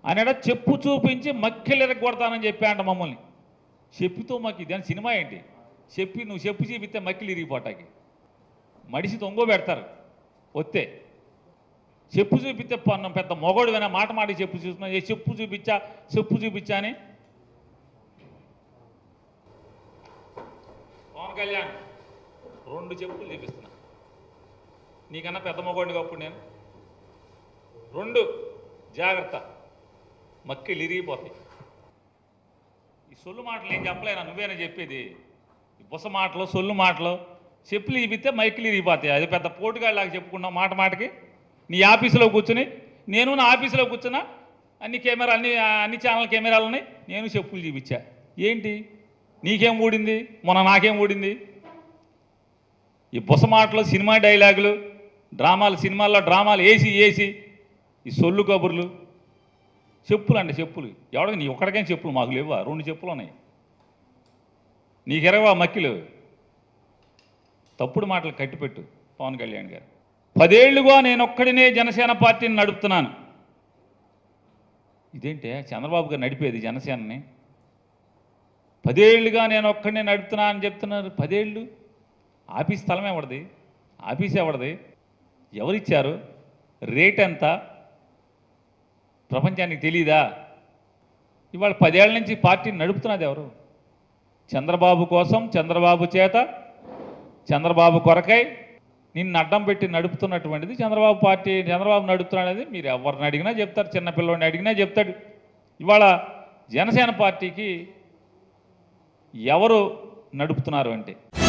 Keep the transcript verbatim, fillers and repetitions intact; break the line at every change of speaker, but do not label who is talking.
అనేట చెప్పు చూపించి మక్కెలు ఎరగొడతానని చెప్పాంట మమ్మల్ని. చెప్పుతో మాకు ఇదని సినిమా ఏంటి? చెప్పి నువ్వు చెప్పు చూపిస్తే మక్కిలు ఇరిగిపోటాకి మడిసి తొంగో పెడతారు. వస్తే చెప్పు చూపిస్తే పన్ను పెద్ద మొగోడు వినా మాట మాట చెప్పు చూస్తున్నా, ఏ చెప్పు చూపించా చెప్పు చూపించా అని. పవన్ కళ్యాణ్ రెండు చెప్పులు చూపిస్తున్నా, నీకన్నా పెద్ద మొగోడిని అప్పుడు నేను. రెండు జాగ్రత్త, మక్కిలు ఇరిగిపోతాయి. ఈ సొల్లు మాటలు ఏం చెప్పలేనా, నువ్వేనా చెప్పేది? ఈ బుస మాటలు సొల్లు మాటలు చెప్పులు ఇవితే మైకిలు ఇరిగిపోతాయి. అది పెద్ద పోటుగాళ్ళలాగా చెప్పుకున్నావు మాట మాటకి. నీ ఆఫీసులో కూర్చుని, నేను నా ఆఫీసులో కూర్చున్నా, అన్ని కెమెరా అన్ని అన్ని ఛానల్ కెమెరాలు ఉన్నాయి, నేను చెప్పులు చూపించా. ఏంటి నీకేం ఊడింది? మొన్న నాకేం ఊడింది? ఈ బుస మాటలు సినిమా డైలాగులు డ్రామాలు, సినిమాల్లో డ్రామాలు వేసి వేసి ఈ సొల్లు కబుర్లు. చెప్పులు అండి చెప్పులు, ఎవడికి నీ ఒక్కడికైనా చెప్పులు మాకు లేవా? రెండు చెప్పులు ఉన్నాయి, నీకు ఎరవా మక్కిలు? తప్పుడు మాటలు కట్టిపెట్టు పవన్ కళ్యాణ్ గారు. పదేళ్లుగా నేను ఒక్కడినే జనసేన పార్టీని నడుపుతున్నాను. ఇదేంటే చంద్రబాబు గారు నడిపేది జనసేనని? పదేళ్లుగా నేను ఒక్కడినే నడుపుతున్నా అని చెప్తున్నారు. పదేళ్ళు ఆఫీస్ స్థలం ఎవరిది? ఆఫీస్ ఎవరిది? ఎవరిచ్చారు? రేట్ ఎంత? ప్రపంచానికి తెలీదా? ఇవాళ పదేళ్ల నుంచి పార్టీని నడుపుతున్నది ఎవరు? చంద్రబాబు కోసం, చంద్రబాబు చేత, చంద్రబాబు కొరకై నిన్ను అడ్డం పెట్టి నడుపుతున్నటువంటిది చంద్రబాబు పార్టీ. చంద్రబాబు నడుపుతున్నాడనేది మీరు ఎవరిని అడిగినా చెప్తారు, చిన్నపిల్లని అడిగినా చెప్తాడు. ఇవాళ జనసేన పార్టీకి ఎవరు నడుపుతున్నారు అంటే